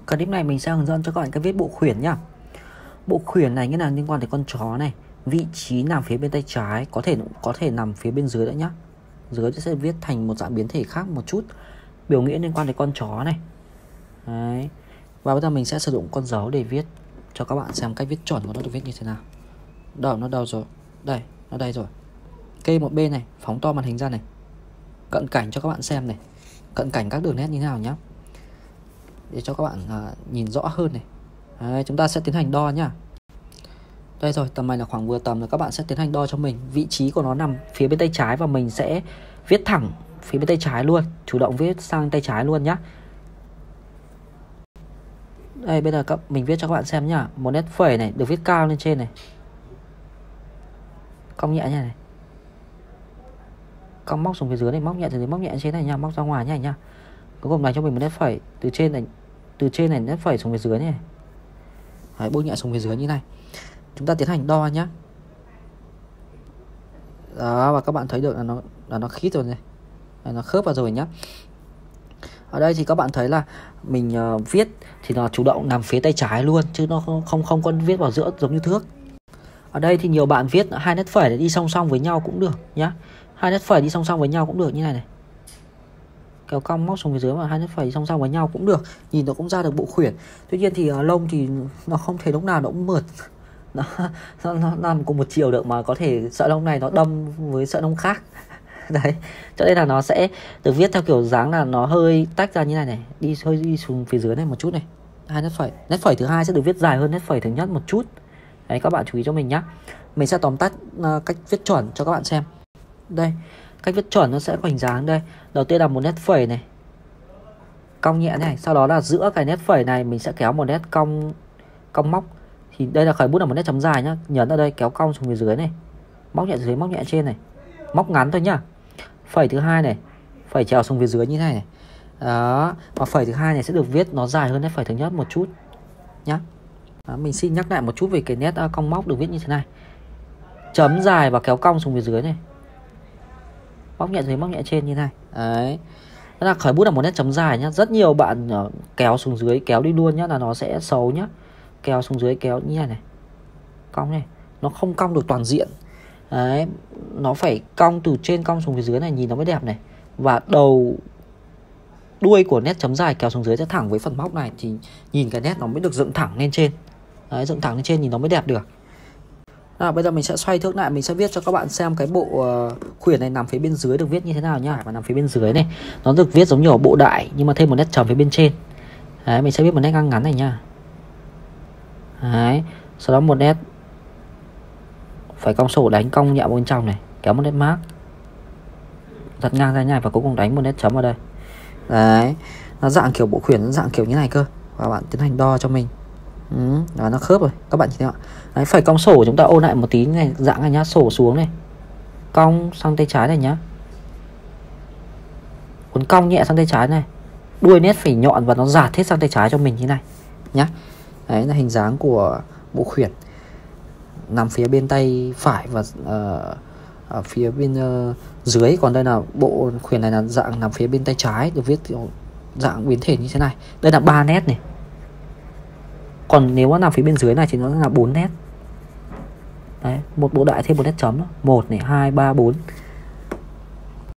Clip này mình sẽ hướng dẫn cho các bạn cách viết bộ khuyển nhá. Bộ khuyển này nghĩa là liên quan đến con chó này. Vị trí nằm phía bên tay trái, có thể nằm phía bên dưới nữa nhá. Dưới sẽ viết thành một dạng biến thể khác một chút. Biểu nghĩa liên quan đến con chó này. Đấy. Và bây giờ mình sẽ sử dụng con dấu để viết cho các bạn xem cách viết chuẩn của nó được viết như thế nào. Nó đâu rồi? Đây, nó đây rồi. Kê một bên này, phóng to màn hình ra này. Cận cảnh cho các bạn xem này. Cận cảnh các đường nét như thế nào nhá. Để cho các bạn nhìn rõ hơn này. Đấy, chúng ta sẽ tiến hành đo nhá. Đây rồi, tầm này là khoảng vừa tầm rồi. Các bạn sẽ tiến hành đo cho mình. Vị trí của nó nằm phía bên tay trái và mình sẽ viết thẳng phía bên tay trái luôn. Chủ động viết sang tay trái luôn nhá. Đây, bây giờ mình viết cho các bạn xem nhá. Một nét phẩy này được viết cao lên trên này. Cong nhẹ nha này. Cong móc xuống phía dưới này, móc nhẹ từ dưới, móc nhẹ trên này nha, móc ra ngoài nha. Cuối cùng này cho mình một nét phẩy từ trên này nét phẩy xuống phía dưới này. Đấy, bôi nhẹ xuống phía dưới như này. Chúng ta tiến hành đo nhá. Đó, và các bạn thấy được là nó khít rồi này. Nó khớp vào rồi nhá. Ở đây thì các bạn thấy là mình viết thì nó chủ động nằm phía tay trái luôn, chứ nó không có viết vào giữa giống như thước. Ở đây thì nhiều bạn viết hai nét phẩy để đi song song với nhau cũng được nhá. Hai nét phẩy đi song song với nhau cũng được như này. Kéo cong móc xuống phía dưới và hai nét phẩy song song với nhau cũng được. Nhìn nó cũng ra được bộ khuyển. Tuy nhiên thì lông thì nó không thể lúc nào nó cũng mượt. Nó nằm cùng một chiều được, mà có thể sợi lông này nó đâm với sợi lông khác. Đấy, cho nên là nó sẽ được viết theo kiểu dáng là nó hơi tách ra như này này, đi xuống phía dưới này một chút này. Hai nét phẩy. Nét phẩy thứ hai sẽ được viết dài hơn nét phẩy thứ nhất một chút. Đấy, các bạn chú ý cho mình nhá. Mình sẽ tóm tắt cách viết chuẩn cho các bạn xem. Đây, cách viết chuẩn nó sẽ có hình dáng đây. Đầu tiên là một nét phẩy này, cong nhẹ này, sau đó là giữa cái nét phẩy này mình sẽ kéo một nét cong móc. Thì đây là khởi bút là một nét chấm dài nhá, nhấn ở đây kéo cong xuống phía dưới này, móc nhẹ dưới, móc nhẹ trên này, móc ngắn thôi nhá. Phẩy thứ hai này, phẩy trèo xuống phía dưới như này này. Đó, và phẩy thứ hai này sẽ được viết nó dài hơn nét phẩy thứ nhất một chút nhá. Đó, mình xin nhắc lại một chút về cái nét cong móc được viết như thế này. Chấm dài và kéo cong xuống phía dưới này, móc nhẹ dưới, móc nhẹ trên như này. Đấy. Đó là khởi bút là một nét chấm dài nhá. Rất nhiều bạn kéo xuống dưới, kéo đi luôn nhá, là nó sẽ xấu nhá. Kéo xuống dưới, kéo như này. Cong này, nó không cong được toàn diện. Đấy, nó phải cong từ trên cong xuống phía dưới này, nhìn nó mới đẹp này. Và đuôi của nét chấm dài kéo xuống dưới sẽ thẳng với phần móc này, thì nhìn cái nét nó mới được dựng thẳng lên trên. Đấy, dựng thẳng lên trên nhìn nó mới đẹp được. Bây giờ mình sẽ xoay thước lại, mình sẽ viết cho các bạn xem cái bộ khuyển này nằm phía bên dưới được viết như thế nào nhá. Và nằm phía bên dưới này, nó được viết giống như ở bộ đại nhưng mà thêm một nét trầm phía bên trên. Đấy, mình sẽ viết một nét ngang ngắn này nhá. Đấy, sau đó một nét phải cong sổ đánh cong nhẹ bên trong này, kéo một nét mác, giật ngang ra nhai và cuối cùng đánh một nét chấm vào đây. Đấy, nó dạng kiểu bộ khuyển, nó dạng kiểu như này cơ. Và bạn tiến hành đo cho mình. Đó, nó khớp rồi, các bạn nhìn thấy không? Đấy, phải cong sổ, chúng ta ôn lại một tí này, dạng này nhá, sổ xuống này, cong sang tay trái này nhá, cuốn cong nhẹ sang tay trái này, đuôi nét phải nhọn và nó dạt hết sang tay trái cho mình như này nhá. Đấy là hình dáng của bộ khuyển nằm phía bên tay phải và ở phía bên dưới. Còn đây là bộ khuyển này là dạng nằm phía bên tay trái, được viết dạng biến thể như thế này. Đây là 3 nét này. Còn nếu mà nằm phía bên dưới này thì nó là 4 nét. Đấy, một bộ đại thêm một nét chấm. 1 này, 2, 3, 4.